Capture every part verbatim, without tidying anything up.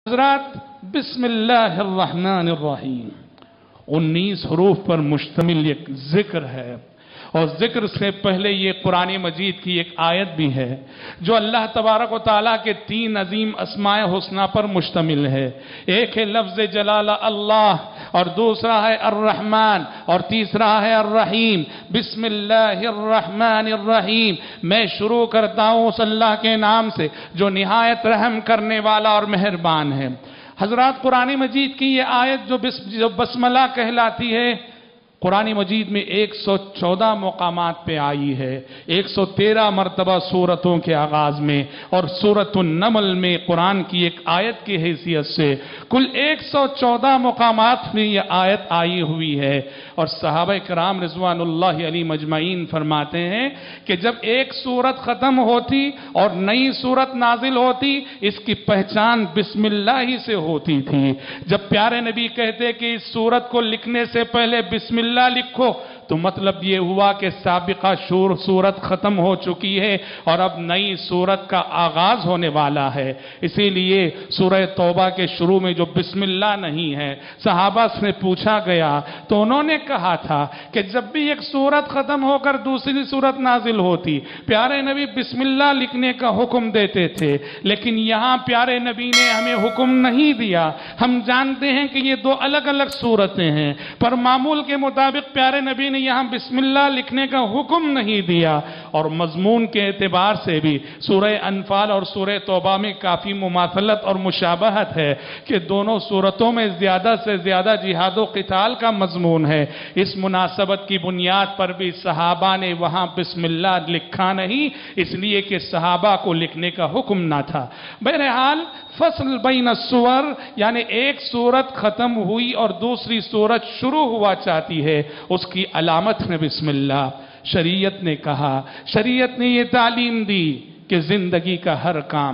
حضرات بسم اللہ الرحمن الرحیم انیس حروف پر مشتمل ایک ذکر ہے، اور ذکر سے پہلے یہ قرآن مجید کی ایک آیت بھی ہے جو اللہ تبارک و تعالیٰ کے تین عظیم اسماء حسنہ پر مشتمل ہے۔ ایک ہے لفظ جلالہ اللہ، اور دوسرا ہے الرحمن، اور تیسرا ہے الرحیم۔ بسم اللہ الرحمن الرحیم، میں شروع کرتا ہوں اس اللہ کے نام سے جو نہایت رحم کرنے والا اور مہربان ہے۔ حضرات قرآن مجید کی یہ آیت جو جو بسملہ کہلاتی ہے، قرآن مجید میں ایک سو چودہ مقامات پہ آئی ہے، ایک سو تیرہ مرتبہ سورتوں کے آغاز میں، اور سورۃ النمل میں قرآن کی ایک آیت کی حیثیت سے کل ایک سو چودہ مقامات میں یہ آیت آئی ہوئی ہے۔ اور صحابہ کرام رضوان اللہ علیہ مجمعین فرماتے ہیں کہ جب ایک سورت ختم ہوتی اور نئی سورت نازل ہوتی، اس کی پہچان بسم اللہ ہی سے ہوتی تھی۔ جب پیارے نبی کہتے کہ اس سورت کو لکھنے سے پہلے بسم اللہ اللہ لکھو، تو مطلب یہ ہوا کہ سابقہ شور سورت ختم ہو چکی ہے اور اب نئی سورت کا آغاز ہونے والا ہے۔ اسی لیے سورہ توبہ کے شروع میں جو بسم اللہ نہیں ہے، صحابہ سے پوچھا گیا تو انہوں نے کہا تھا کہ جب بھی ایک سورت ختم ہو کر دوسری سورت نازل ہوتی، پیارے نبی بسم اللہ لکھنے کا حکم دیتے تھے، لیکن یہاں پیارے نبی نے ہمیں حکم نہیں دیا۔ ہم جانتے ہیں کہ یہ دو الگ الگ سورتیں ہیں، پر معمول کے مطابق پیارے نبی نے یہاں بسم اللہ لکھنے کا حکم نہیں دیا۔ اور مضمون کے اعتبار سے بھی سورہ انفال اور سورہ توبہ میں کافی مماثلت اور مشابہت ہے کہ دونوں سورتوں میں زیادہ سے زیادہ جہاد و قتال کا مضمون ہے۔ اس مناسبت کی بنیاد پر بھی صحابہ نے وہاں بسم اللہ لکھا نہیں، اس لیے کہ صحابہ کو لکھنے کا حکم نہ تھا۔ بہرحال فصل بین السور، یعنی ایک سورت ختم ہوئی اور دوسری سورت شروع ہوا چاہتی ہے، اس کی علامت ہے بسم اللہ۔ شریعت نے کہا، شریعت نے یہ تعلیم دی کہ زندگی کا ہر کام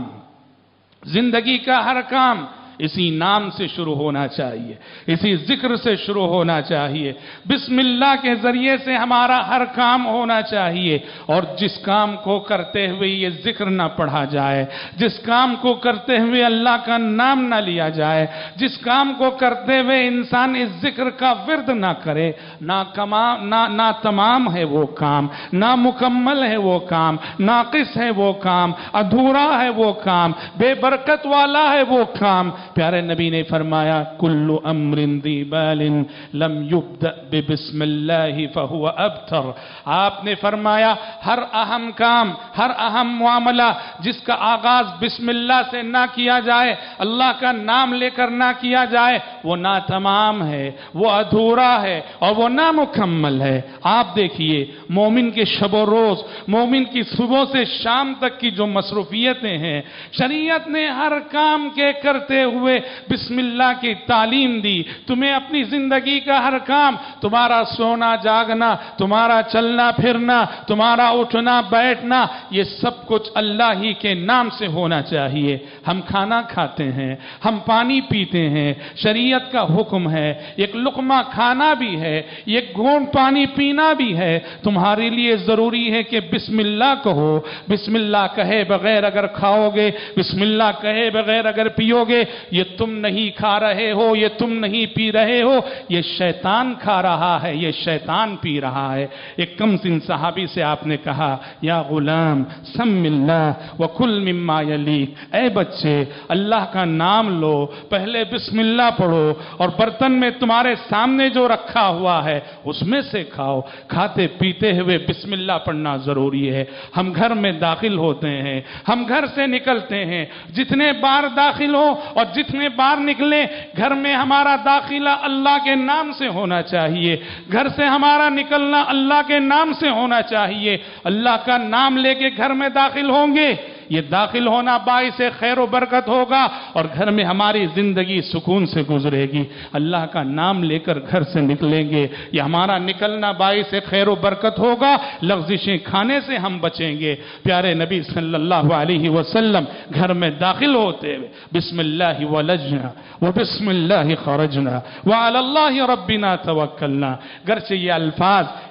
زندگی کا ہر کام اسی نام سے شروع ہونا چاہیے، اسی ذکر سے شروع ہونا چاہیے۔ بسم اللہ کے ذریعے سے ہمارا ہر کام ہونا چاہیے، اور جس کام کو کرتے ہوئے یہ ذکر نہ پڑھا جائے، جس کام کو کرتے ہوئے اللہ کا نام نہ لیا جائے، جس کام کو کرتے ہوئے انسان اس ذکر کا ورد نہ کرے، نہ کمام نہ نہ تمام ہے وہ کام، نہ مکمل ہے وہ کام، ناقص ہے وہ کام، ادھورا ہے وہ کام، بے برکت والا ہے وہ کام۔ پیارے نبی نے فرمایا کل امر ذی بال لم یبدأ ببسم اللہ فہو ابتر۔ آپ نے فرمایا ہر اہم کام، ہر اہم معاملہ جس کا آغاز بسم اللہ سے نہ کیا جائے، اللہ کا نام لے کر نہ کیا جائے، وہ نہ تمام ہے، وہ ادھورا ہے، اور وہ نامکمل ہے۔ آپ دیکھیے مومن کے شب و روز، مومن کی صبح سے شام تک کی جو مصروفیتیں ہیں، شریعت نے ہر کام کے کرتے ہوئے بسم اللہ کی تعلیم دی۔ تمہیں اپنی زندگی کا ہر کام، تمہارا سونا جاگنا، تمہارا چلنا پھرنا، تمہارا اٹھنا بیٹھنا، یہ سب کچھ اللہ ہی کے نام سے ہونا چاہیے۔ ہم کھانا کھاتے ہیں، ہم پانی پیتے ہیں، شریعت کا حکم ہے، ایک لقمہ کھانا بھی ہے، ایک گھونٹ پانی پینا بھی ہے۔ تمہارے لیے ضروری ہے کہ بسم اللہ کہو۔ بسم اللہ کہے بغیر اگر کھاؤ گے، بسم اللہ کہے بغیر اگر پیو گے، یہ تم نہیں کھا رہے ہو، یہ تم نہیں پی رہے ہو، یہ شیطان کھا رہا ہے، یہ شیطان پی رہا ہے۔ ایک کم سن صحابی سے آپ نے کہا یا غلام سم اللہ وکل مما یلیک، اے بچے اللہ کا نام لو، پہلے بسم اللہ پڑھو، اور برتن میں تمہارے سامنے جو رکھا ہوا ہے اس میں سے کھاؤ۔ کھاتے پیتے ہوئے بسم اللہ پڑھنا ضروری ہے۔ ہم گھر میں داخل ہوتے ہیں، ہم گھر سے نکلتے ہیں، جتنے بار داخل ہو اور جتنے بار نکلیں، گھر میں ہمارا داخلہ اللہ کے نام سے ہونا چاہیے، گھر سے ہمارا نکلنا اللہ کے نام سے ہونا چاہیے۔ اللہ کا نام لے کے گھر میں داخل ہوں گے، یہ داخل ہونا باعث خیر و برکت ہوگا، اور گھر میں ہماری زندگی سکون سے گزرے گی۔ اللہ کا نام لے کر گھر سے نکلیں گے، یہ ہمارا نکلنا باعث خیر و برکت ہوگا، لغزشیں کھانے سے ہم بچیں گے۔ پیارے نبی صلی اللہ علیہ وسلم گھر میں داخل ہوتے ہوئے بسم اللہ ولجنا وبسم اللہ خرجنا وعلی اللہ ربنا توکلنا، گرچہ یہ الفاظ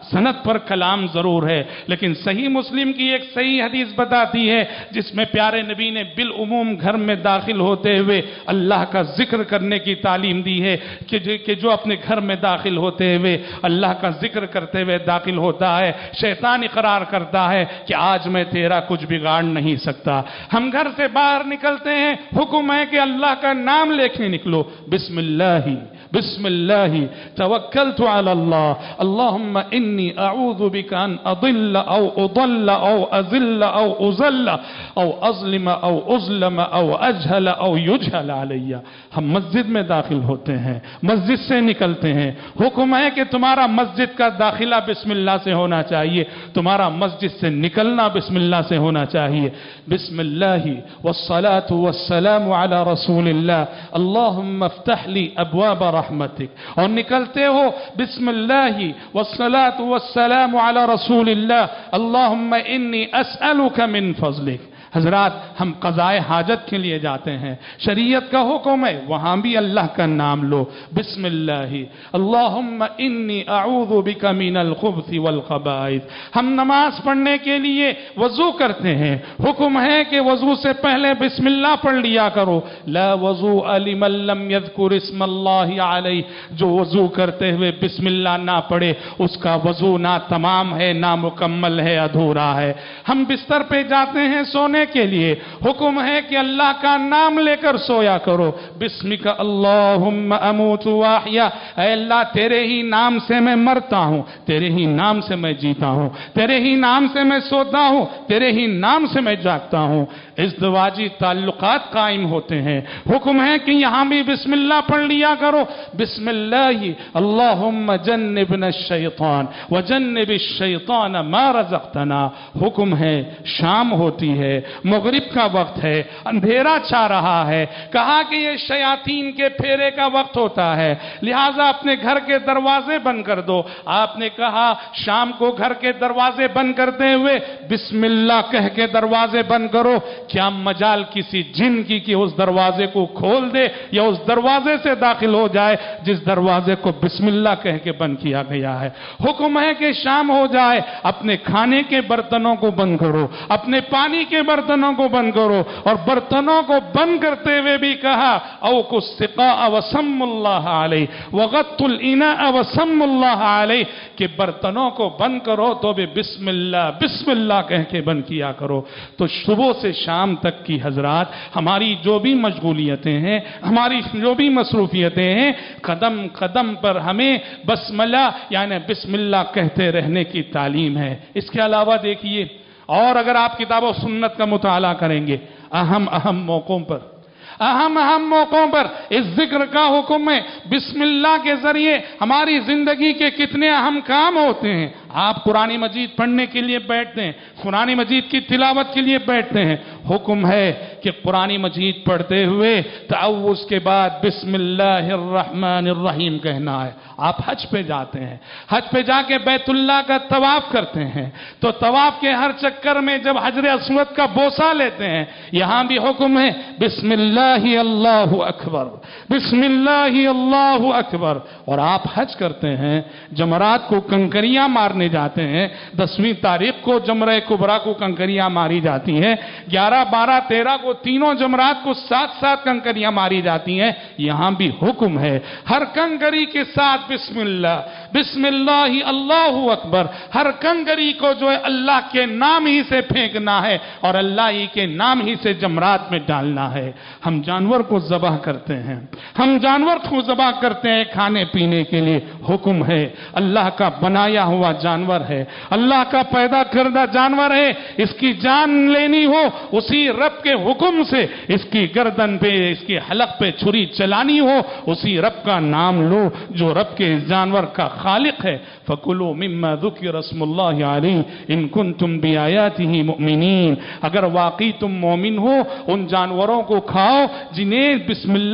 सनद पर कलाम ज़रूर है, लेकिन सही मुस्लिम की एक सही हदीस बताती है जिसमें प्यारे नबी ने बिल उमूम घर में दाखिल होते हुए अल्लाह का जिक्र करने की तालीम दी है कि जो, कि जो अपने घर में दाखिल होते हुए अल्लाह का जिक्र करते हुए दाखिल होता है, शैतान इकरार करता है कि आज मैं तेरा कुछ बिगाड़ नहीं सकता। हम घर से बाहर निकलते हैं, हुक्म है कि अल्लाह का नाम लेके निकलो, बिस्मिल्लाही बिस्मिल्लाही तवक्कलतु अला अल्लाह, अल्लाहुम्मा इन्नी अऊज़ु बिका अन अदिल्ल औ उदल्ल औ अज़िल्ल औ उज़ल्ल औ अज़लिम औ उज़लम औ अजहल औ युजहल अलैया। हम मस्जिद में दाखिल होते हैं, मस्जिद से निकलते हैं, हुक्म है कि तुम्हारा मस्जिद का दाखिला बिस्मिल्लाह से होना चाहिए, तुम्हारा मस्जिद से निकलना बिस्मिल्लाह से होना चाहिए। बिस्मिल्लाही वस्सलातु वस्सलामु अला रसूलिल्लाह, अल्लाहुम्मा इफ्तह ली अब्वाब रहमतिक, और निकलते हो बिस्मिल्लाही वस्सलातु वस्सलामु अला रसूलिल्लाह, अल्लाहुम्मा इन्नी अस्अलुका मिन फज़लिक। हजरात, हम क़ज़ाए हाजत के लिए जाते हैं, शरीयत का हुक्म है वहां भी अल्लाह का नाम लो, बिस्मिल्लाही अल्लाहुम्मा इन्नी अऊज़ु बिका मिनल खुब्सी वल ख़बाइस। हम नमाज पढ़ने के लिए वजू करते हैं, हुक्म है कि वजू से पहले बिस्मिल्लाह पढ़ लिया करो, ला वजू लिमन लम यज़कुर इस्मल्लाहि अलैहि, जो वजू करते हुए बिस्मिल्लाह ना पढ़े उसका वजू ना तमाम है, ना मुकम्मल है, अधूरा है। हम बिस्तर पे जाते हैं सोने के लिए, हुक्म है कि अल्लाह का नाम लेकर सोया करो, बिस्मिका अल्लाहुम्मा अमूतु व अहया, ऐ अल्लाह तेरे ही नाम से मैं मरता हूं, तेरे ही नाम से मैं जीता हूं, तेरे ही नाम से मैं सोता हूं, तेरे ही नाम से मैं जागता हूं। इज़्दिवाजी ताल्लुकात कायम होते हैं, हुक्म है कि यहां भी बिस्मिल्लाह पढ़ लिया करो, बिस्मिल्लाही अल्लाहुम्मा जन्निबना शैतान व जन्निबिश शैतान मा रज़क़तना। हुक्म है शाम होती है, मगरिब का वक्त है, अंधेरा छा रहा है, कहा कि ये शयातीन के फेरे का वक्त होता है, लिहाजा अपने घर के दरवाजे बंद कर दो। आपने कहा शाम को घर के दरवाजे बंद करते हुए बिस्मिल्लाह कह के दरवाजे बंद करो, क्या मजाल किसी जिन की कि उस दरवाजे को खोल दे या उस दरवाजे से दाखिल हो जाए जिस दरवाजे को बिस्मिल्लाह कह के बंद किया गया है। हुक्म है कि शाम हो जाए, अपने खाने के बर्तनों को बंद करो, अपने पानी के बर्तनों को बंद करो, और बर्तनों को बंद करते हुए भी कहा औ कुस्सिका वसम्मुल्लाह अलैहि वगत्तुल इना वसम्मुल्लाह अलैहि, कि बर्तनों को बंद करो तो भी बिस्मिल्लाह बिस्मिल्लाह कह के बंद किया करो। तो सुबह से शाम तक की हजरात हमारी जो भी मशगूलियतें हैं, हमारी जो भी मसरूफियतें हैं, कदम कदम पर हमें बस्मला यानी बिस्मिल्लाह कहते रहने की तालीम है। इसके अलावा देखिए, और अगर आप किताब और सुन्नत का मुताला करेंगे, अहम अहम मौकों पर अहम अहम मौकों पर इस जिक्र का हुक्म है। बिस्मिल्लाह के जरिए हमारी जिंदगी के कितने अहम काम होते हैं। आप कुरान मजीद पढ़ने के लिए बैठते हैं, कुरान मजीद की तिलावत के लिए बैठते हैं, हुक्म है कि कुरान मजीद पढ़ते हुए तअव्वुज़ के बाद बिस्मिल्लाहिर्रहमानिर्रहीम कहना है। आप हज पे जाते हैं, हज पे जाके बैतुल्लाह का तवाफ करते हैं, तो तवाफ के हर चक्कर में जब हजर अस्वद का बोसा लेते हैं, यहां भी हुक्म है बिस्मिल्लाहि अल्लाहु अकबर, बिस्मिल्लाहि अल्लाहु अकबर। और आप हज करते हैं, जमरात को कंकरियां मारने जाते हैं, दसवीं तारीख को जमरे कुबरा को कंकरियां मारी जाती हैं, ग्यारह बारह तेरह को तीनों जमरात को साथ साथ कंकरियां मारी जाती हैं। यहां भी हुक्म है हर कंकरी के साथ बिस्मिल्लाह बिस्मिल्लाहि अल्लाहु अकबर, हर कंकरी को जो है अल्लाह के नाम ही से फेंकना है और अल्लाह ही के नाम ही से जमरात में डालना है। हम जानवर को ज़बाह करते हैं, हम जानवर को ज़बाह करते हैं खाने पीने के लिए, हुक्म है अल्लाह का बनाया हुआ जानवर है, अल्लाह का पैदा करदा जानवर है, इसकी जान लेनी हो उसी रब के हुक्म से, इसकी गर्दन पे इसकी हलक पे छुरी चलानी हो उसी रब का नाम लो जो रब के इस जानवर का खालिक है। फकुलू मिम्मा ज़ुकिर रस्मुल्लाहि अलैहि इन कुंतुम बिआयातिही मुमिनीन, अगर वाकई तुम मोमिन हो उन जानवरों को खाओ जिन्हें बिस्मिल्लाह कह के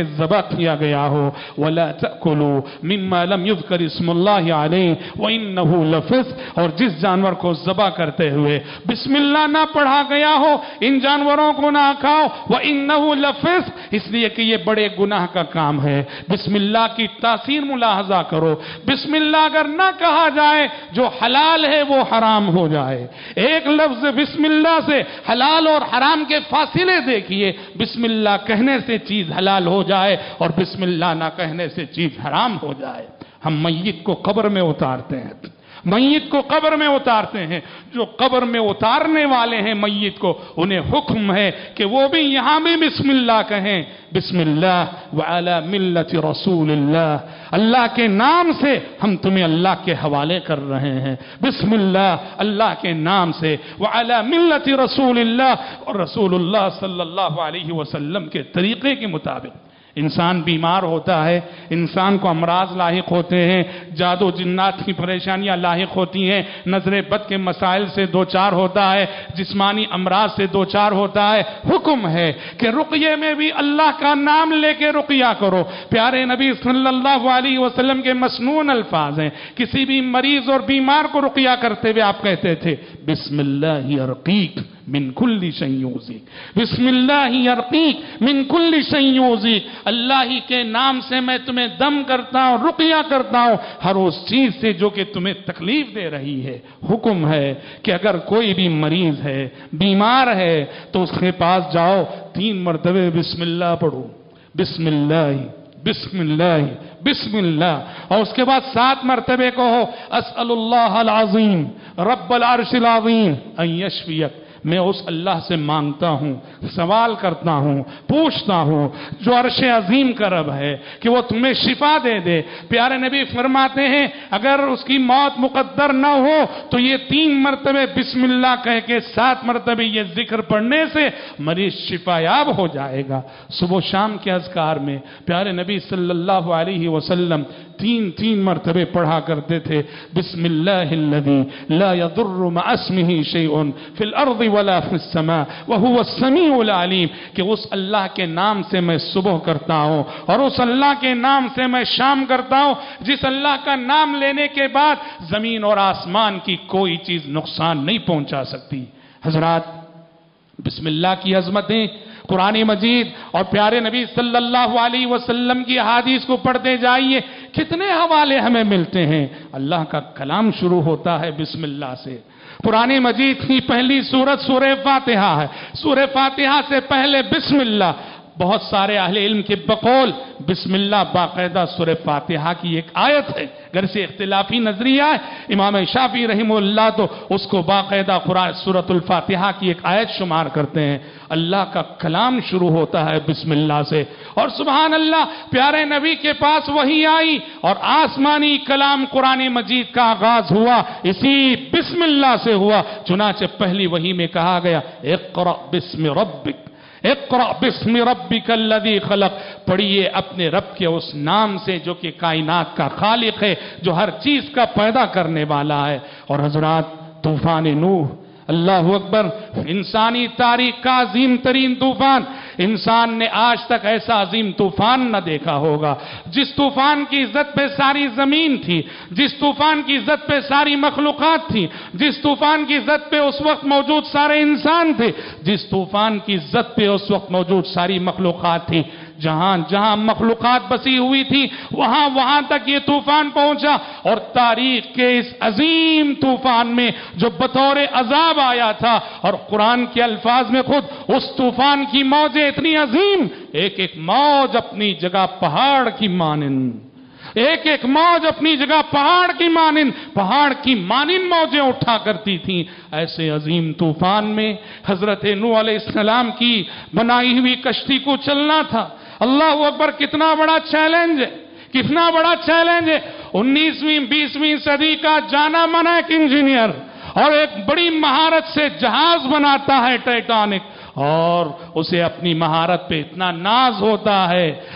के ज़बह किया गया हो। वला तअकुलू मिम्मा लम युज़कर इस्मुल्लाहि अलैहि व इन्नहु लफिस्क, और जिस जानवर को ज़बह करते हुए बिस्मिल्लाह ना पढ़ा गया हो, इन जानवरों को ना खाओ। व इन्नहु लफिस्क, इसलिए कि ये बड़े गुनाह का काम है। बिस्मिल्लाह की तासीर मुलाहजा करो। बिस्मिल्लाह अगर ना कहा जाए, जो हलाल है वो हराम हो जाए। एक लफ्ज बिस्मिल्लाह से हलाल और हराम के फासिले देखिए। बिस्मिल्लाह कहने से चीज हलाल हो जाए और बिस्मिल्लाह ना कहने से चीज हराम हो जाए। हम मय्यत को कब्र में उतारते हैं, मय्यत को कब्र में उतारते हैं। जो कब्र में उतारने वाले हैं मय्यत को, उन्हें हुक्म है कि वो भी यहां भी बिस्मिल्लाह कहें। बिस्मिल्लाह व अला मिल्लति रसूलिल्लाह, अल्लाह के नाम से हम तुम्हें अल्लाह के हवाले कर रहे हैं। बिस्मिल्लाह, अल्लाह के नाम से। व अला मिल्लति रसूलिल्लाह, और रसूलुल्लाह सल्लल्लाहु अलैहि वसल्लम के तरीके के मुताबिक। इंसान बीमार होता है, इंसान को अमराज लाहिक होते हैं, जादू जिन्नात की परेशानियां लाहिक होती हैं, नजर बद के मसाइल से दो चार होता है, जिस्मानी अमराज से दो चार होता है। हुक्म है कि रुक़ये में भी अल्लाह का नाम लेके रुक़या करो। प्यारे नबी सल्लल्लाहु अलैहि वसल्लम के मसनून अल्फाज हैं। किसी भी मरीज और बीमार को रुक़या करते हुए आप कहते थे, बिस्मिल्लाहि अर्क़ीक मिन कुल्ली शैयूज़िक, बिस्मिल्लाहि अर्क़ीक मिन कुल्ली शैयूज़िक, अल्लाह ही के नाम से मैं तुम्हें दम करता हूं, रुक़या करता हूं हर उस चीज से जो कि तुम्हें तकलीफ दे रही है। हुक्म है कि अगर कोई भी मरीज है, बीमार है, तो उसके पास जाओ, तीन मरतबे बिस्मिल्लाह पढ़ो। बिस्मिल्लाह बिस्मिल्लाह बिस्मिल्लाह, और उसके बाद सात मरतबे कहो, अस्अलुल्लाह अल अज़ीम रब्बल अर्शिल अज़ीम अन यशफियक, मैं उस अल्लाह से मांगता हूं, सवाल करता हूं, पूछता हूं, जो अर्श अजीम का रब है, कि वो तुम्हें शिफा दे दे। प्यारे नबी फरमाते हैं, अगर उसकी मौत मुकद्दर न हो तो ये तीन मरतबे बिस्मिल्लाह कह के सात मरतबे ये जिक्र पढ़ने से मरीज शिफायाब हो जाएगा। सुबह शाम के अज़कार में प्यारे नबी सल्लल्लाहु अलैहि वसल्लम तीन तीन मरतबे पढ़ा करते थे, बिस्मिल्लाहिल्लज़ी ला यदुर्रु मअ इस्मिही शैउन फिल अर्ज़ि वला फिस समा व हुवा अस्समीउल अलीम, कि उस अल्लाह के नाम से मैं सुबह करता हूं और उस अल्लाह के नाम से मैं शाम करता हूं, जिस अल्लाह का नाम लेने के बाद जमीन और आसमान की कोई चीज नुकसान नहीं पहुंचा सकती। हजरात, बिस्मिल्लाह की अजमतें कुरान मजीद और प्यारे नबी सल्लल्लाहु अलैहि वसल्लम की हदीस को पढ़ते जाइए, कितने हवाले हमें मिलते हैं। अल्लाह का कलाम शुरू होता है बिस्मिल्लाह से। कुरान मजीद की पहली सूरत सूरह फातिहा है। सूरह फातिहा से पहले बिस्मिल्लाह। बहुत सारे अहले इल्म के बकौल बिस्मिल्लाह बाकायदा सूरह फातिहा की एक आयत है। घर से इख्तिलाफी नजरिया है, इमाम शाफी रहिमहुल्लाह तो उसको बाकायदा कुरान सूरतुल फातिहा की एक आयत शुमार करते हैं। अल्लाह का कलाम शुरू होता है बिस्मिल्लाह से। और सुभान अल्लाह, प्यारे नबी के पास वही आई और आसमानी कलाम कुरान मजीद का आगाज हुआ इसी बिस्मिल्लाह से हुआ। चुनाचे पहली वही में कहा गया, इक़रा बिस्मि रब्बिक, इक़रा बिस्मि रब्बिकल्लज़ी खलक़, पढ़िए अपने रब के उस नाम से जो कि कायनात का खालिक है, जो हर चीज का पैदा करने वाला है। और हजरात, तूफान नूह, अल्लाह अकबर, इंसानी तारीख का अजीम तरीन तूफान। इंसान ने आज तक ऐसा अजीम तूफान न देखा होगा। जिस तूफान की इज्जत पे सारी जमीन थी, जिस तूफान की इज्जत पे सारी मखलूकात थी, जिस तूफान की इज्जत पे उस वक्त मौजूद सारे इंसान थे, जिस तूफान की इज्जत पे उस वक्त मौजूद सारी मखलूकात थी, जहां जहां मखलूकात बसी हुई थी वहां वहां तक ये तूफान पहुंचा। और तारीख के इस अजीम तूफान में जो बतौर अजाब आया था, और कुरान के अल्फाज में खुद उस तूफान की मौजें इतनी अजीम, एक एक मौज अपनी जगह पहाड़ की मानिंद, एक एक मौज अपनी जगह पहाड़ की मानिंद, पहाड़ की मानिंद मौजें उठा करती थी। ऐसे अजीम तूफान में हजरत नूह अलैहिस्सलाम की बनाई हुई कश्ती को चलना था। अल्लाह अकबर, कितना बड़ा चैलेंज है, कितना बड़ा चैलेंज है। उन्नीसवीं बीसवीं सदी का जाना माना एक इंजीनियर और एक बड़ी महारत से जहाज बनाता है टाइटैनिक, और उसे अपनी महारत पे इतना नाज होता है,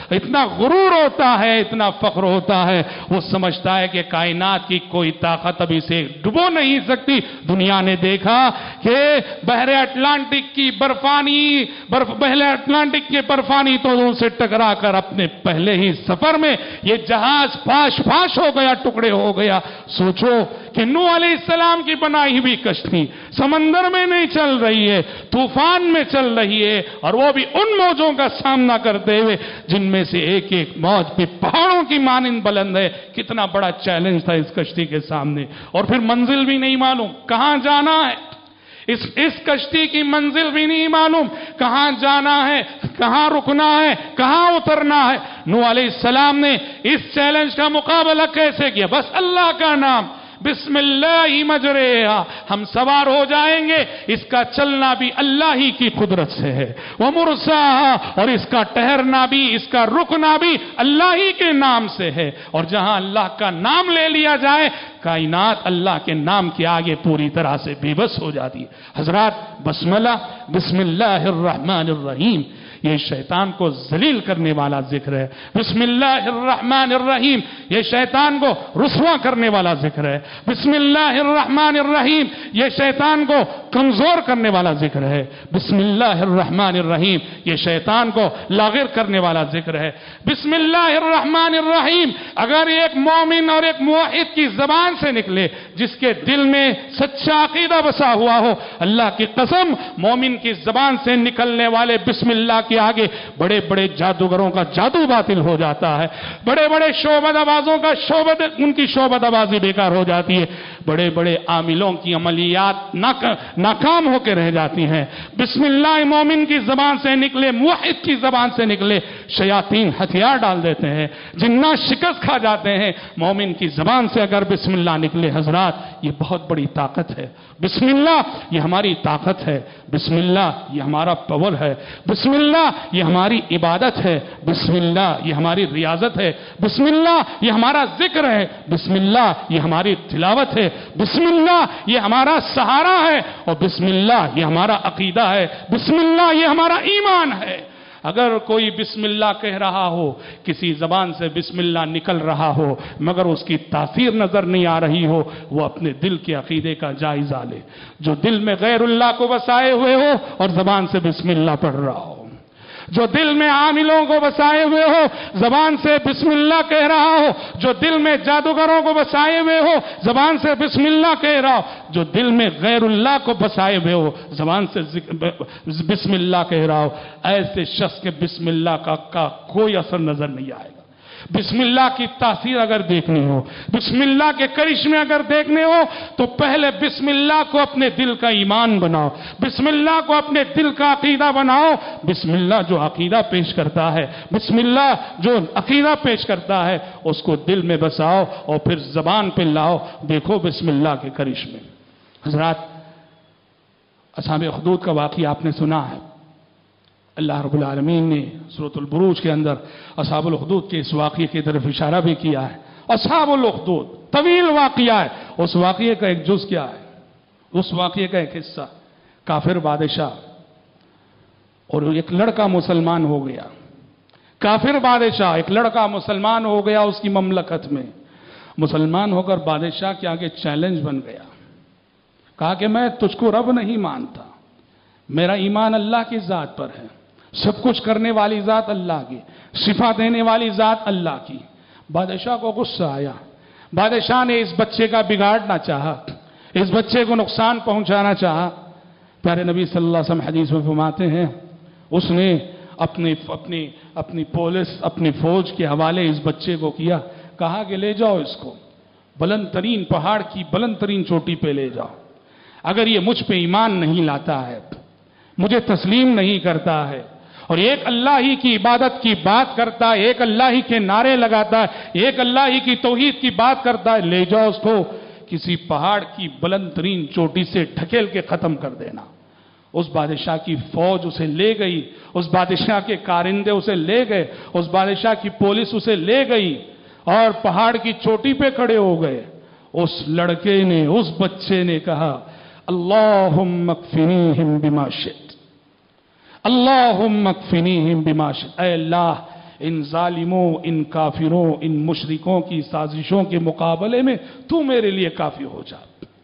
اتنا غرور ہوتا ہے, اتنا فخر ہوتا ہے, وہ سمجھتا ہے کہ کائنات کی کوئی طاقت ابھی سے ڈبو نہیں سکتی. دنیا نے دیکھا کہ بحر اٹلانٹک کی برفانی برف بحر اٹلانٹک کے برفانی تودوں سے ٹکرا کر اپنے پہلے ہی سفر میں یہ جہاز پاش پاش ہو گیا, ٹکڑے ہو گیا. سوچو کہ نوح علیہ السلام کی بنائی ہوئی کشتی سمندر میں نہیں چل رہی ہے, طوفان میں چل رہی ہے, اور وہ بھی ان موجوں کا سامنا کرتے ہوئے جن میں سے ایک ایک موج بھی پہاڑوں کی مانند بلند ہے. کتنا بڑا چیلنج تھا اس کشتی کے سامنے, اور پھر منزل بھی نہیں معلوم کہاں جانا ہے. اس اس کشتی کی منزل بھی نہیں معلوم کہاں جانا ہے, کہاں رکنا ہے, کہاں اترنا ہے. نوح علیہ السلام نے اس چیلنج کا مقابلہ کیسے کیا؟ بس اللہ کا نام, بسم اللہ مجریہا, ہم سوار ہو جائیں گے, اس کا چلنا بھی اللہ ہی کی قدرت سے ہے. ومرساہا, اور اس کا ٹہرنا بھی, اس کا رکنا بھی اللہ ہی کے نام سے ہے. اور جہاں اللہ کا نام لے لیا جائے کائنات اللہ کے نام کے آگے پوری طرح سے بے بس ہو جاتی ہے. حضرات, بسملہ بسم اللہ الرحمن الرحیم یہ شیطان کو ذلیل کرنے والا ذکر ہے. بسم اللہ الرحمن الرحیم یہ شیطان کو رسوا کرنے والا ذکر ہے. بسم اللہ الرحمن الرحیم یہ شیطان کو کمزور کرنے والا ذکر ہے. بسم اللہ الرحمن الرحیم یہ شیطان کو لاغر کرنے والا ذکر ہے. بسم اللہ الرحمن الرحیم اگر ایک مومن اور ایک موحد کی زبان سے نکلے, جس کے دل میں سچا عقیدہ بسا ہوا ہو, اللہ کی قسم مومن کی زبان سے نکلنے والے بسم اللہ کے آگے بڑے بڑے جادوگروں کا جادو باطل ہو جاتا ہے, بڑے بڑے شعبد آبازوں کا شعبد ان کی شعبد آبازی بیکار ہو جاتی ہے, بڑے بڑے عاملوں کی عملیات ناکام ہو کے رہ جاتی ہیں. بسم اللہ مومن کی زبان سے نکلے, موحد کی زبان سے نکلے, شیاطین ہتھیار ڈال دیتے ہیں, جنات شکست کھا جاتے ہیں. مومن کی زبان سے اگر بسم اللہ نکلے حضرات یہ بہت بڑی طاقت ہے. بسم اللہ یہ ہماری طاقت ہے. بسم اللہ یہ ہمارا پاور ہے. بسم اللہ یہ ہماری عبادت ہے. بسم اللہ یہ ہماری ریاضت ہے. بسم اللہ یہ ہمارا ذکر ہے. بسم اللہ یہ ہماری تلاوت ہے. بسم اللہ یہ ہمارا سہارا ہے, اور بسم اللہ یہ ہمارا عقیدہ ہے. بسم اللہ یہ ہمارا ایمان ہے. اگر کوئی بسم اللہ کہہ رہا ہو, کسی زبان سے بسم اللہ نکل رہا ہو مگر اس کی تاثیر نظر نہیں آ رہی ہو, وہ اپنے دل کے عقیدے کا جائزہ لے. جو دل میں غیر اللہ کو بسائے ہوئے ہو اور زبان سے بسم اللہ پڑھ رہا ہو, جو دل میں عاملوں کو بسائے ہوئے ہو, زبان سے بسم اللہ کہہ رہا ہو, جو دل میں جادوگروں کو بسائے ہوئے ہو, زبان سے بسم اللہ کہہ رہا ہو, جو دل میں غیر اللہ کو بسائے ہوئے ہو, زبان سے بسم اللہ کہہ رہا ہو, ایسے شخص کے بسم اللہ کا, کا کوئی اثر نظر نہیں آئے گا. بسم اللہ کی تاثیر اگر دیکھنی ہو, بسم اللہ کے کرشمے اگر دیکھنے ہو, تو پہلے بسم اللہ کو اپنے دل کا ایمان بناؤ, بسم اللہ کو اپنے دل کا عقیدہ بناؤ. بسم اللہ جو عقیدہ پیش کرتا ہے, بسم اللہ جو عقیدہ پیش کرتا ہے اس کو دل میں بساؤ اور پھر زبان پہ لاؤ. دیکھو بسم اللہ کے کرشمے. حضرات, اصحاب اخدود کا واقعہ آپ نے سنا ہے. اللہ رب العالمین نے سورۃ البروج کے اندر اصحاب الاخدود کے اس واقعے کی طرف اشارہ بھی کیا ہے. اصحاب الاخدود طویل واقعہ ہے. اس واقعے کا ایک جز کیا ہے, اس واقعے کا ایک حصہ, کافر بادشاہ اور ایک لڑکا مسلمان ہو گیا. کافر بادشاہ, ایک لڑکا مسلمان ہو گیا اس کی مملکت میں. مسلمان ہو کر بادشاہ کے آگے چیلنج بن گیا. کہا کہ میں تجھ کو رب نہیں مانتا, میرا ایمان اللہ کی ذات پر ہے, سب کچھ کرنے والی ذات اللہ کی, شفا دینے والی ذات اللہ کی. بادشاہ کو غصہ آیا. بادشاہ نے اس بچے کا بگاڑنا چاہا, اس بچے کو نقصان پہنچانا چاہا. پیارے نبی صلی اللہ علیہ وسلم حدیث میں فرماتے ہیں اس نے اپنی اپنی اپنی پولیس اپنی فوج کے حوالے اس بچے کو کیا. کہا کہ لے جاؤ اس کو, بلند ترین پہاڑ کی بلند ترین چوٹی پہ لے جاؤ. اگر یہ مجھ پہ ایمان نہیں لاتا ہے, مجھے تسلیم نہیں کرتا ہے, اور ایک اللہ ہی کی عبادت کی بات کرتا ہے, ایک اللہ ہی کے نعرے لگاتا ہے, ایک اللہ ہی کی توحید کی بات کرتا ہے, لے جاؤ اس کو کسی پہاڑ کی بلند ترین چوٹی سے ڈھکیل کے ختم کر دینا. اس بادشاہ کی فوج اسے لے گئی, اس بادشاہ کے کارندے اسے لے گئے, اس بادشاہ کی پولیس اسے لے گئی اور پہاڑ کی چوٹی پہ کھڑے ہو گئے. اس لڑکے نے, اس بچے نے کہا اللہم اکفنیہم بما شئت, اللہم اکفنیہم بما شئت, اے اللہ इन जालिमों, इन काफिरों, इन मुशरिकों की साजिशों के मुकाबले में तू मेरे लिए काफी हो जा।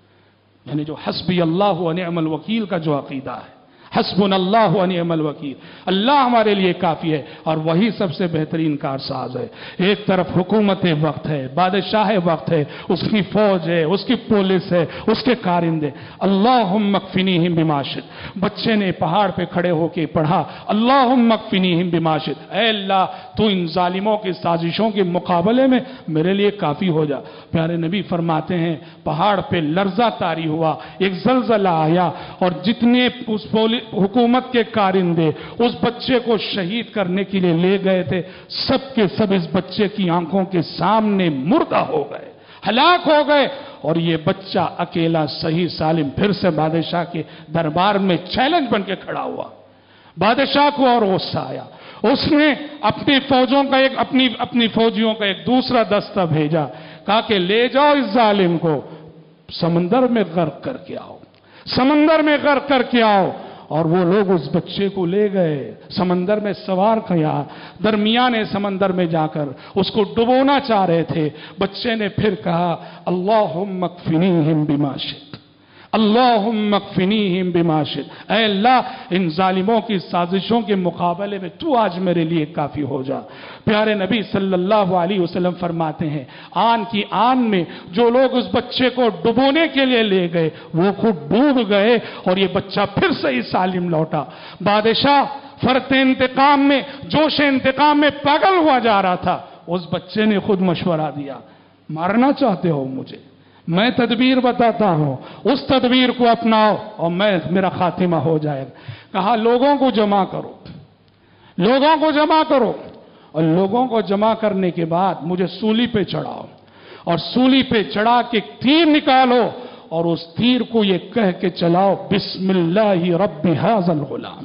यानी जो हस्बी अल्लाह व निअमल वकील का जो अकीदा है, हस्बुनल्लाह व निअमल वकील, अल्लाह हमारे लिए काफी है और वही सबसे बेहतरीन कारसाज है। एक तरफ हुकूमत वक्त है, बादशाह वक्त है, उसकी फौज है, उसकी पुलिस है, उसके कारिंदे। अल्लाहुम्मा कफिनीहिम बिमा शित। बच्चे ने पहाड़ पे खड़े होके पढ़ा, अल्लाहुम्मा कफिनीहिम बिमा शित। ऐ अल्लाह, तू इन जालिमों की साजिशों के मुकाबले में मेरे लिए काफी हो जा। प्यारे नबी फरमाते हैं, पहाड़ पे लर्जा तारी हुआ, एक जलजला आया और जितने उस हुकूमत के कारिंदे उस बच्चे को शहीद करने के लिए ले गए थे, सब के सब इस बच्चे की आंखों के सामने मुर्दा हो गए, हलाक हो गए। और ये बच्चा अकेला सही सालिम फिर से बादशाह के दरबार में चैलेंज बन के खड़ा हुआ। बादशाह को और गुस्सा आया, उसने अपनी फौजों का एक अपनी अपनी फौजियों का एक दूसरा दस्ता भेजा, कहा कि ले जाओ इस जालिम को समंदर में गर्क करके आओ, समंदर में गर्क करके आओ। और वो लोग उस बच्चे को ले गए, समंदर में सवार किया, दरमियाने समंदर में जाकर उसको डुबोना चाह रहे थे। बच्चे ने फिर कहा, अल्लाहुम्मा कफिनीहिम बिमा शित, अल्लाहुम्मा कफिनीहिम बिमा शित। ऐ अल्लाह, इन जालिमों की साजिशों के मुकाबले में तू आज मेरे लिए काफी हो जा। प्यारे नबी सल्लल्लाहु अलैहि वसल्लम फरमाते हैं, आन की आन में जो लोग उस बच्चे को डुबोने के लिए ले गए वो खुद डूब गए और ये बच्चा फिर से ही सालिम लौटा। बादशाह फरते इंतकाम में, जोश इंतकाम में पागल हुआ जा रहा था। उस बच्चे ने खुद मशवरा दिया, मारना चाहते हो मुझे, मैं तदबीर बताता हूं, उस तदबीर को अपनाओ और मैं मेरा खातिमा हो जाएगा। कहा लोगों को जमा करो, लोगों को जमा करो और लोगों को जमा करने के बाद मुझे सूली पे चढ़ाओ और सूली पे चढ़ा के तीर निकालो और उस तीर को ये कह के चलाओ, बिस्मिल्लाहि रब्बि हाज़ल गुलाम,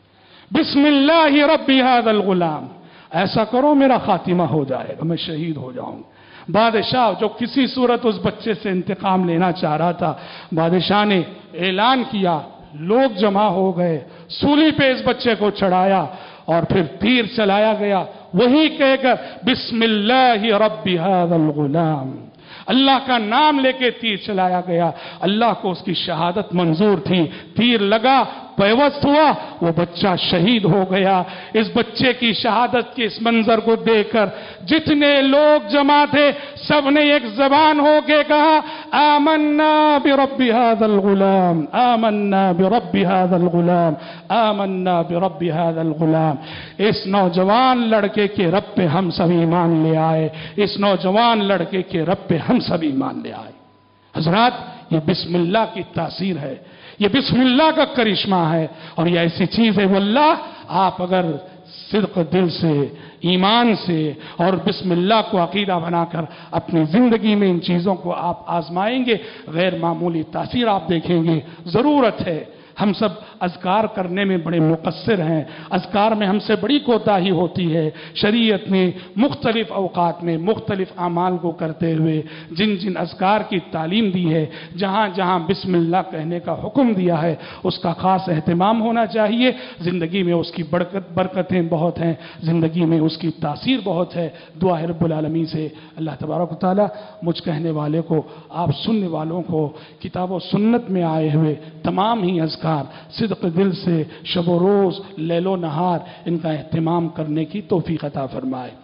बिस्मिल्लाहि रब्बि हाज़ल गुलाम। ऐसा करो मेरा खातिमा हो जाएगा, मैं शहीद हो जाऊंगा। बादशाह जो किसी सूरत उस बच्चे से इंतकाम लेना चाह रहा था, बादशाह ने ऐलान किया, लोग जमा हो गए, सूली पे इस बच्चे को चढ़ाया और फिर तीर चलाया गया, वही कहकर बिस्मिल्लाहि रब्बि हाज़ल गुलाम, अल्लाह का नाम लेके तीर चलाया गया। अल्लाह को उसकी शहादत मंजूर थी, तीर लगा, पैवस्त हुआ, वो बच्चा शहीद हो गया। इस बच्चे की शहादत के इस मंजर को देखकर जितने लोग जमा थे सबने एक जबान होके कहा, आमन्ना बिरब्बि हाज़ल गुलाम, आमन्ना बिरब्बि हाज़ल गुलाम, आमन्ना बिरब्बि हाज़ल गुलाम। इस नौजवान लड़के के रब पे हम सभी ईमान ले आए, इस नौजवान लड़के के रब पे हम सभी ईमान ले आए। हजरात, ये बिस्मिल्लाह की तासीर है, ये बिस्मिल्लाह का करिश्मा है और ये ऐसी चीज है वल्लाह, आप अगर सिद्क दिल से, ईमान से और बिस्मिल्लाह को अकीदा बनाकर अपनी जिंदगी में इन चीजों को आप आजमाएंगे, गैर मामूली तासीर आप देखेंगे। जरूरत है, हम सब अज़कार करने में बड़े मुक़स्सिर हैं, अज़कार में हमसे बड़ी कोताही होती है। शरीयत ने मुख्तलिफ अवकात में मुख्तलिफ आमाल को करते हुए जिन जिन अज़कार की तालीम दी है, जहाँ जहाँ बिस्मिल्लाह कहने का हुक्म दिया है, उसका ख़ास एहतमाम होना चाहिए। ज़िंदगी में उसकी बरकत बरकतें बहुत हैं, ज़िंदगी में उसकी तासीर बहुत है। दुआ है रब्बुल आलमीन से अल्लाह तबारक व तआला मुझ कहने वाले को, आप सुनने वालों को किताब व सुन्नत में आए हुए तमाम ही अज़कार सिद्क़ दिल से शब रोज़ लैलो नहार इनका एहतमाम करने की तौफ़ीक़ अता फरमाए।